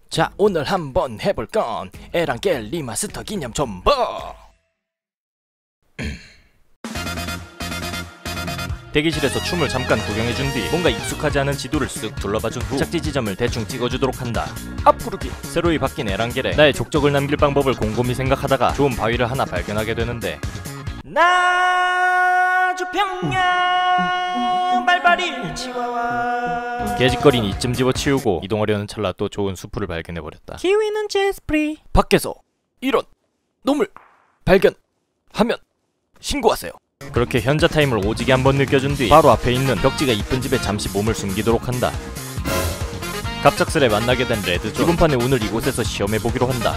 자, 오늘 한번 해볼 건 에란겔 리마스터 기념 존버. 대기실에서 춤을 잠깐 구경해준 뒤 뭔가 익숙하지 않은 지도를 쓱 둘러봐준 후 착지 지점을 대충 찍어주도록 한다. 앞구르기. 새로이 바뀐 에란겔에 나의 족적을 남길 방법을 곰곰이 생각하다가 좋은 바위를 하나 발견하게 되는데, 나주평야 발발이 치와와. 개짓거린 이쯤 집어치우고 이동하려는 찰나 또 좋은 수풀을 발견해버렸다. 키위는 제스프리. 밖에서 이런 놈을 발견하면 신고하세요. 그렇게 현자 타임을 오지게 한번 느껴준 뒤 바로 앞에 있는 벽지가 이쁜 집에 잠시 몸을 숨기도록 한다. 갑작스레 만나게 된 레드존. 이번 판에 오늘 이곳에서 시험해보기로 한다.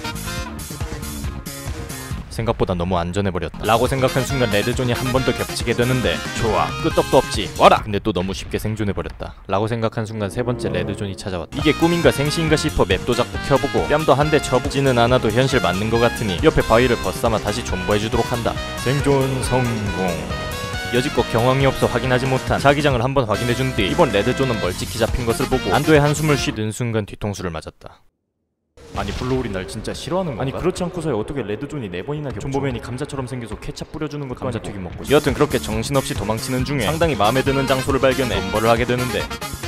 생각보다 너무 안전해버렸다 라고 생각한 순간 레드존이 한 번 더 겹치게 되는데, 좋아, 끄떡도 없지, 와라! 근데 또 너무 쉽게 생존해버렸다 라고 생각한 순간 세 번째 레드존이 찾아왔다. 이게 꿈인가 생시인가 싶어 맵도 자꾸 켜보고 뺨도 한 대 쳐보지는 않아도 현실 맞는 것 같으니 옆에 바위를 벗삼아 다시 존버해주도록 한다. 생존 성공. 여지껏 경황이 없어 확인하지 못한 자기장을 한번 확인해준 뒤 이번 레드존은 멀찍이 잡힌 것을 보고 안도의 한숨을 쉬는 순간 뒤통수를 맞았다. 아니 블로울이 날 진짜 싫어하는 건가? 아니 그렇지 않고서야 어떻게 레드존이 4번이나 겹쳐. 존버맨이 감자처럼 생겨서 케찹 뿌려주는 것도 감자튀김 먹고 싶어. 여하튼 그렇게 정신없이 도망치는 중에 상당히 마음에 드는 장소를 발견해 존버를 하게 되는데,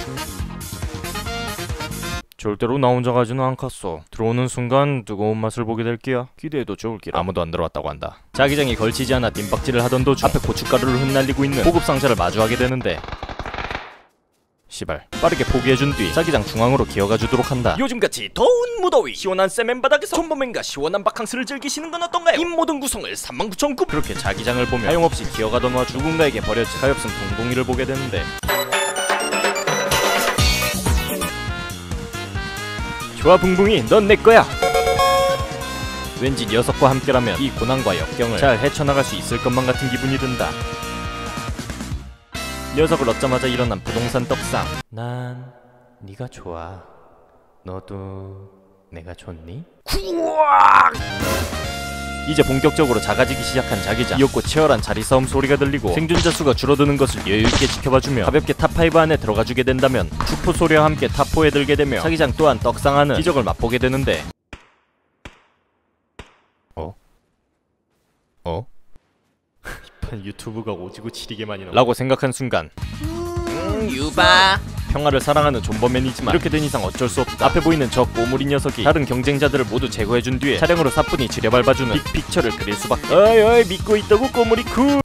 절대로 나 혼자 가지는 않겠어. 들어오는 순간 뜨거운 맛을 보게 될 게야. 기대해도 좋을 게라. 아무도 안 들어왔다고 한다. 자기장이 걸치지 않아 뒷박질을 하던 도중 앞에 고춧가루를 흩날리고 있는 고급 상자를 마주하게 되는데, 시발. 빠르게 포기해준 뒤 자기장 중앙으로 기어가 주도록 한다. 요즘같이 더운 무더위 시원한 세멘 바닥에서 존버맨과 시원한 바캉스를 즐기시는 건 어떤가요? 이 모든 구성을 39,900. 그렇게 자기장을 보며 하용없이 기어가던 와중 누군가에게 버려진 가엾은 붕붕이를 보게 되는데, 좋아 붕붕이, 넌 내거야. 왠지 녀석과 함께라면 이 고난과 역경을 잘 헤쳐나갈 수 있을 것만 같은 기분이 든다. 녀석을 얻자마자 일어난 부동산 떡상. 난 네가 좋아. 너도 내가 좋니? 구악! 이제 본격적으로 작아지기 시작한 자기장. 이윽고 치열한 자리싸움 소리가 들리고 생존자 수가 줄어드는 것을 여유있게 지켜봐주며 가볍게 탑5 안에 들어가주게 된다면 주포 소리와 함께 탑4에 들게 되며 자기장 또한 떡상하는 기적을 맛보게 되는데, 유튜브가 오지고 지리게만이 나와 라고 생각한 순간, 유바. 평화를 사랑하는 존버맨이지만 이렇게 된 이상 어쩔 수 없다. 앞에 보이는 저 꼬물이 녀석이 다른 경쟁자들을 모두 제거해준 뒤에 차량으로 사뿐히 지려밟아주는 빅픽처를 그릴 수밖에. 어이 믿고 있다고 꼬물이 쿨.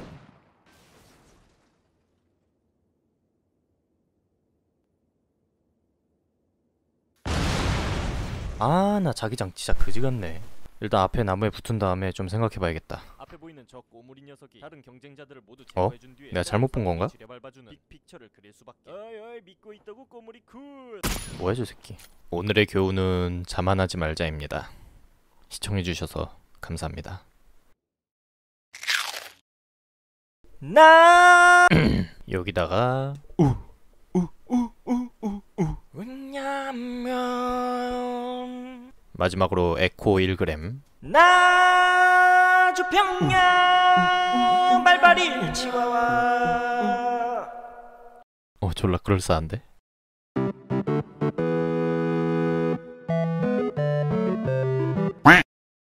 아, 나 자기장 진짜 그지같네. 일단 앞에 나무에 붙은 다음에 좀 생각해봐야겠다. 앞에 보이는 저 꼬물이 녀석이 다른 경쟁자들을 모두 제거해준 뒤에 내가 잘못 본 건가? 빅픽처를 그릴 수밖에. 어이 믿고 있다고 꼬물이 쿨. 뭐야 저 새끼. 오늘의 교훈은 자만하지 말자입니다. 시청해주셔서 감사합니다. 나 여기다가 왜냐면 마지막으로 에코 1g. 나주평야 발발이 치와와. 졸라 그럴싸한데?